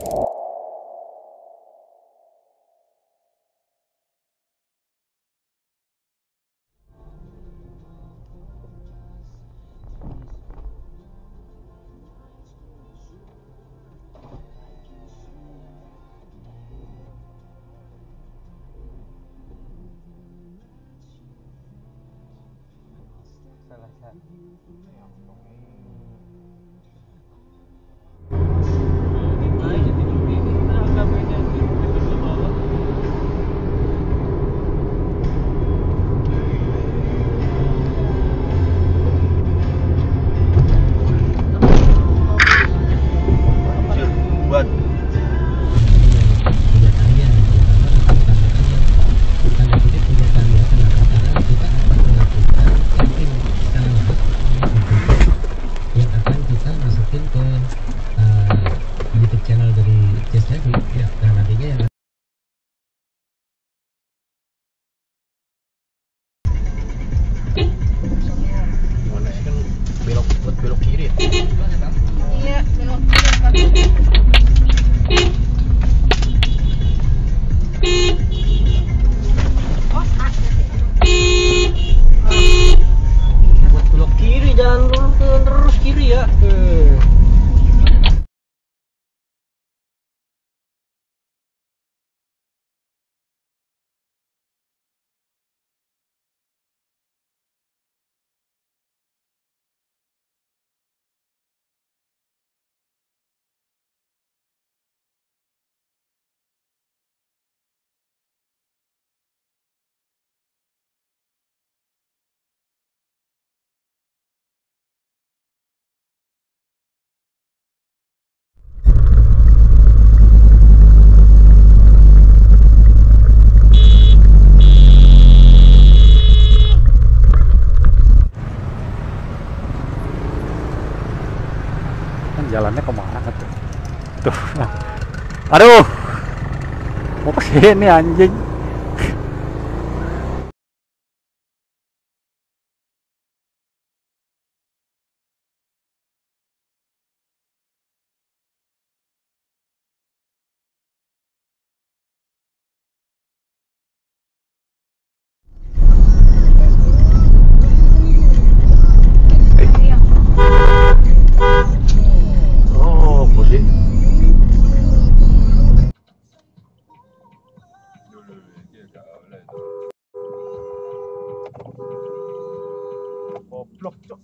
Jalannya kemana tuh? Tuh, aduh, mau kesini anjing. Goblok, cok.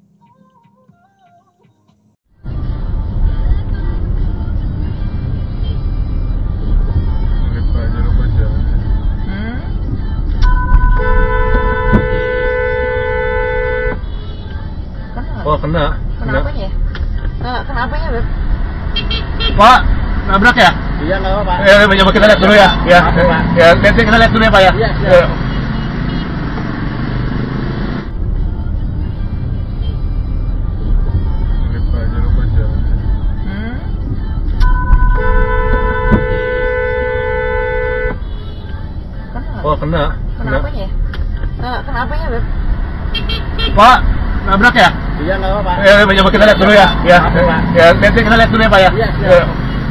Oh, kena. Kenapanya? Kenapanya, Beb? Pak, nabrak ya? Iya, nggak apa-apa. Coba kita lihat dulu ya. Ya, ya, kita lihat dulu ya, Pak ya. Iya, siap. Oh, kena. Kenapanya? Kenapanya, Beb? Pak, nabrak ya? Iya, nggak apa-apa. Coba kita lihat dulu ya. Ya, ya, kita lihat dulu ya, Pak ya. Iya, siap.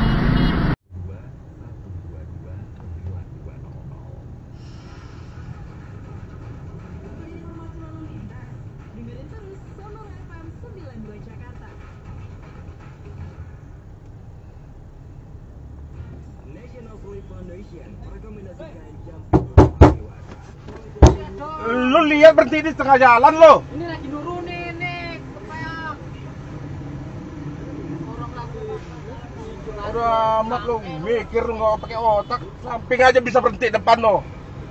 Lu lihat berhenti di tengah jalan lo. Ini lagi nurunin nih, supaya orang laku. Udah amat lo mikir nggak pakai otak, samping aja bisa berhenti depan lo.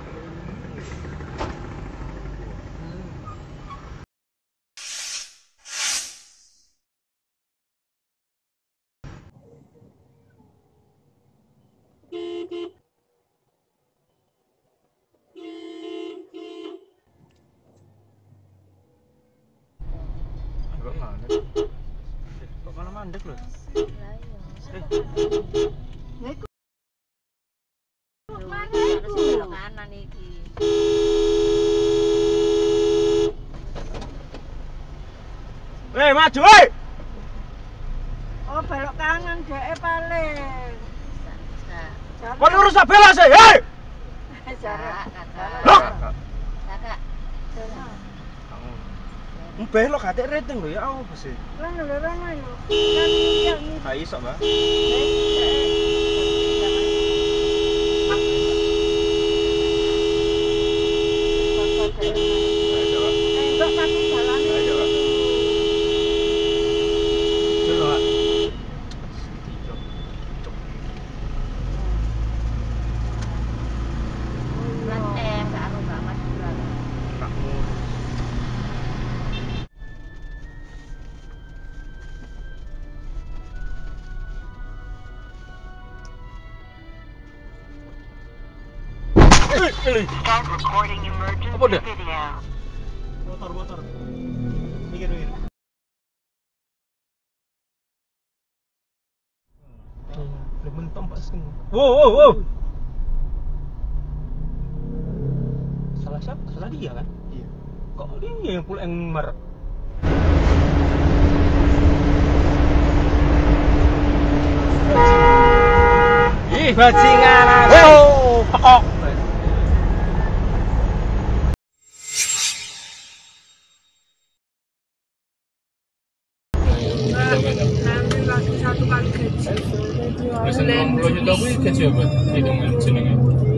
Kok malah mandek loh? Kanan iki. Maju, woi! Oh, belok kanan dhek paling. Kon urus bela sih, hei. Loh. Kakak. Belok gak rating lho ya apa sih? Lan lho rono lho. Kan yang Gak iso, Mbak. Enggak tapi jalan. Ayo, Pak. Coba, Pak. Lan enggak aku enggak Madura. Kakmu. Start recording emergency Apa dia? video. Motor. Mikir. Belum mentok Pak Sing. Wow. Salah siapa? Salah dia kan? Iya. Kok dia yang pula yang merek? Ih, bajingan. Wow, pekok. Nanti lagi 1 kali gaji. Wis 60 juta kuwi gaji apa? Hitungan jenenge.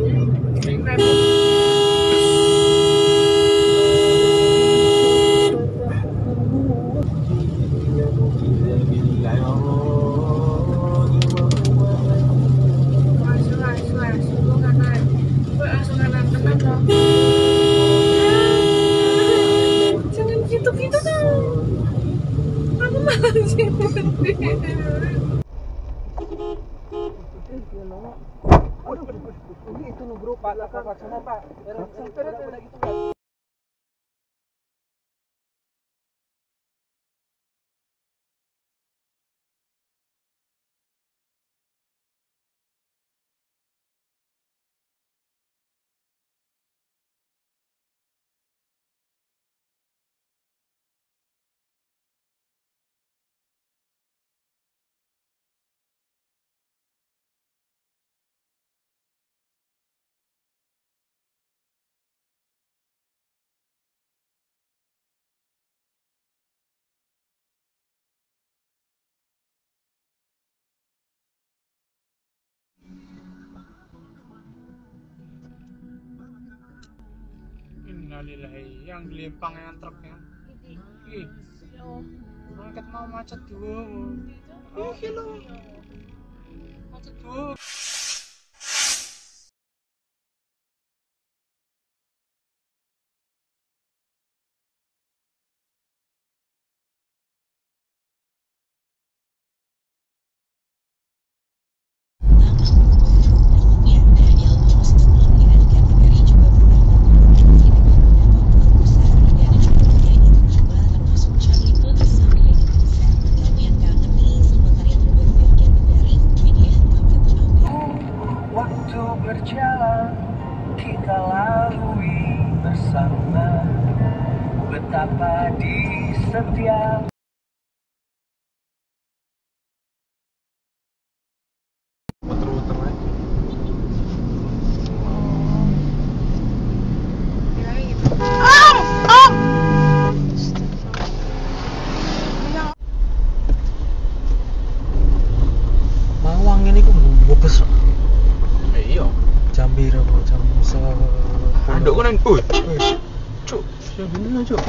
Jangan gitu-gitu dong. Aku masih Itu nu bro, Pak, Pak sana Pak. Sampai gitu kan. Innalillahi, yang dilempang yang truknya. Ih, angkat mau macet dua. Ih, lo. Macet dua. Waktu berjalan kita lalui bersama, betapa di setiap Muter-muter aja. Mawang ini kok bobes. Iya. Jam piro kok jam 10. Anduk ku nang Cuk, ya bener Cuk.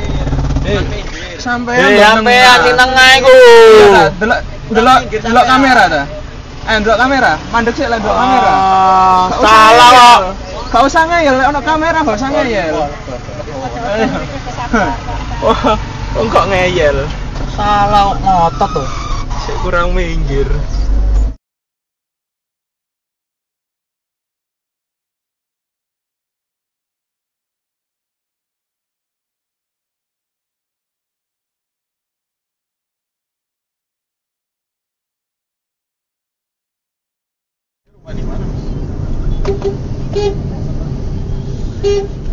Sampean di tengah iku. Delok kamera ta? Delok kamera, mandek sik lah delok kamera. Salah kok. Gak usah ngeyel, lek ono kamera gak usah ngeyel. Wah, kok ngeyel. Salah ngotot tuh. Sik kurang minggir. Di mana?